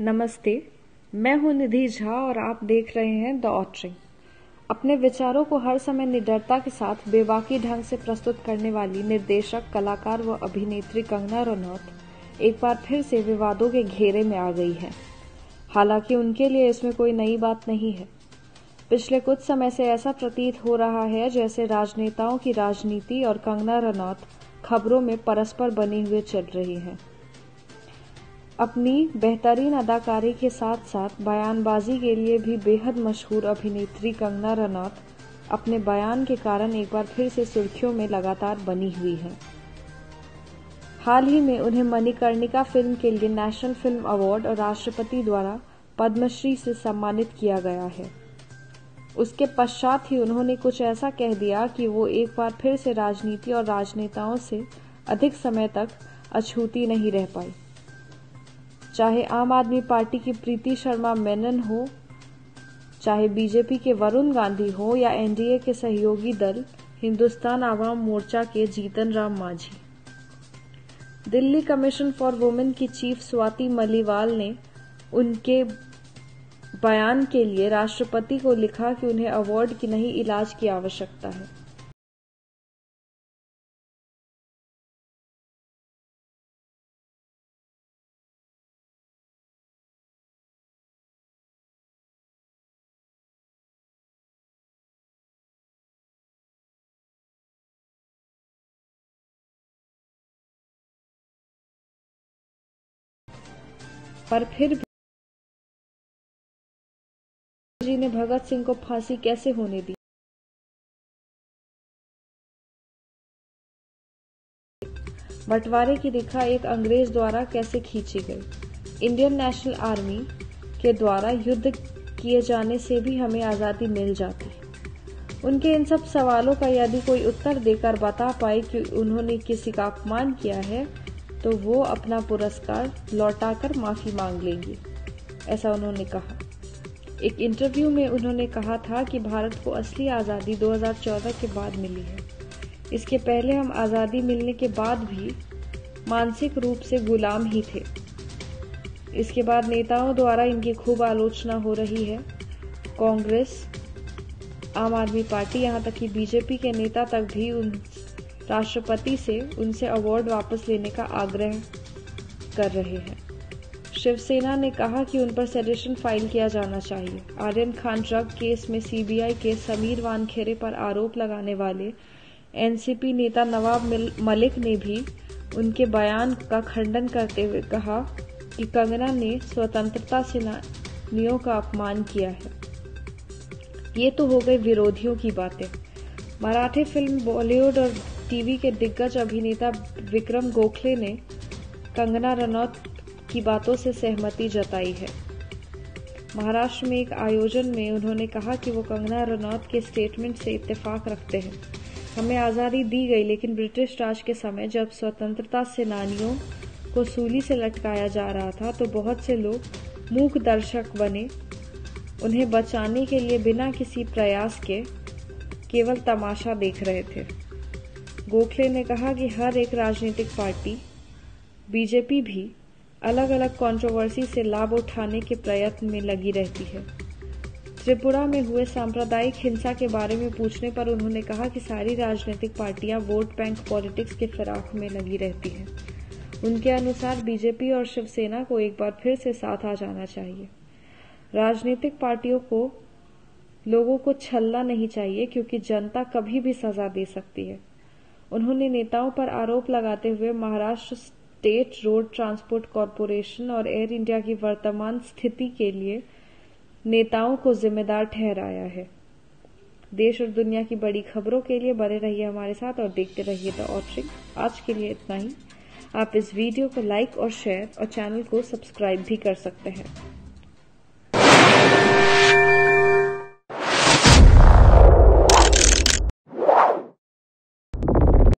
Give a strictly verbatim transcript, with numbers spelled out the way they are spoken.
नमस्ते, मैं हूं निधि झा और आप देख रहे हैं द ऑटरिंग। अपने विचारों को हर समय निडरता के साथ बेबाकी ढंग से प्रस्तुत करने वाली निर्देशक, कलाकार व अभिनेत्री कंगना रनौत एक बार फिर से विवादों के घेरे में आ गई है। हालांकि उनके लिए इसमें कोई नई बात नहीं है। पिछले कुछ समय से ऐसा प्रतीत हो रहा है जैसे राजनेताओं की राजनीति और कंगना रनौत खबरों में परस्पर बने हुए चल रही हैं। अपनी बेहतरीन अदाकारी के साथ साथ बयानबाजी के लिए भी बेहद मशहूर अभिनेत्री कंगना रनौत अपने बयान के कारण एक बार फिर से सुर्खियों में लगातार बनी हुई है। हाल ही में उन्हें मणिकर्णिका फिल्म के लिए नेशनल फिल्म अवार्ड और राष्ट्रपति द्वारा पद्मश्री से सम्मानित किया गया है। उसके पश्चात ही उन्होंने कुछ ऐसा कह दिया कि वो एक बार फिर से राजनीति और राजनेताओं से अधिक समय तक अछूती नहीं रह पाई। चाहे आम आदमी पार्टी की प्रीति शर्मा मेनन हो, चाहे बीजेपी के वरुण गांधी हो या एनडीए के सहयोगी दल हिंदुस्तान आवाम मोर्चा के Jitan Ram Manjhi. Delhi commission for women की चीफ स्वाति मलिवाल ने उनके बयान के लिए राष्ट्रपति को लिखा कि उन्हें अवार्ड की नहीं, इलाज की आवश्यकता है। पर फिर भी जी ने भगत सिंह को फांसी कैसे होने दी? बंटवारे की रेखा एक अंग्रेज द्वारा कैसे खींची गई? इंडियन नेशनल आर्मी के द्वारा युद्ध किए जाने से भी हमें आजादी मिल जाती। उनके इन सब सवालों का यदि कोई उत्तर देकर बता पाए कि उन्होंने किसी का अपमान किया है तो वो अपना पुरस्कार लौटाकर माफी मांग लेंगी, ऐसा उन्होंने कहा। एक इंटरव्यू में उन्होंने कहा था कि भारत को असली आजादी दो हज़ार चौदह के बाद मिली है। इसके पहले हम आजादी मिलने के बाद भी मानसिक रूप से गुलाम ही थे। इसके बाद नेताओं द्वारा इनकी खूब आलोचना हो रही है। कांग्रेस, आम आदमी पार्टी, यहाँ तक कि बीजेपी के नेता तक भी उन राष्ट्रपति से उनसे अवार्ड वापस लेने का आग्रह कर रहे हैं। शिवसेना ने कहा कि उन पर सेडिशन फाइल किया जाना चाहिए। आर्यन खान ड्रग केस में सीबीआई के समीर वानखेड़े पर आरोप लगाने वाले एनसीपी नेता नवाब मलिक ने भी उनके बयान का खंडन करते हुए कहा कि कंगना ने स्वतंत्रता सेनानियों का अपमान किया है। ये तो हो गई विरोधियों की बातें। मराठी फिल्म, बॉलीवुड और टीवी के दिग्गज अभिनेता विक्रम गोखले ने कंगना रनौत की बातों से सहमति जताई है। महाराष्ट्र में एक आयोजन में उन्होंने कहा कि वो कंगना रनौत के स्टेटमेंट से इत्तेफाक रखते हैं। हमें आज़ादी दी गई, लेकिन ब्रिटिश राज के समय जब स्वतंत्रता सेनानियों को सूली से लटकाया जा रहा था तो बहुत से लोग मूक दर्शक बने, उन्हें बचाने के लिए बिना किसी प्रयास के केवल तमाशा देख रहे थे। गोखले ने कहा कि हर एक राजनीतिक पार्टी, बीजेपी भी, अलग अलग कंट्रोवर्सी से लाभ उठाने के प्रयत्न में लगी रहती है। त्रिपुरा में हुए सांप्रदायिक हिंसा के बारे में पूछने पर उन्होंने कहा कि सारी राजनीतिक पार्टियां वोट बैंक पॉलिटिक्स के फिराक में लगी रहती हैं। उनके अनुसार बीजेपी और शिवसेना को एक बार फिर से साथ आ जाना चाहिए। राजनीतिक पार्टियों को लोगों को छलना नहीं चाहिए, क्योंकि जनता कभी भी सजा दे सकती है। उन्होंने नेताओं पर आरोप लगाते हुए Maharashtra state road transport corporation और एयर इंडिया की वर्तमान स्थिति के लिए नेताओं को जिम्मेदार ठहराया है। देश और दुनिया की बड़ी खबरों के लिए बने रहिए हमारे साथ और देखते रहिए द ऑटरिंग। आज के लिए इतना ही। आप इस वीडियो को लाइक और शेयर और चैनल को सब्सक्राइब भी कर सकते हैं।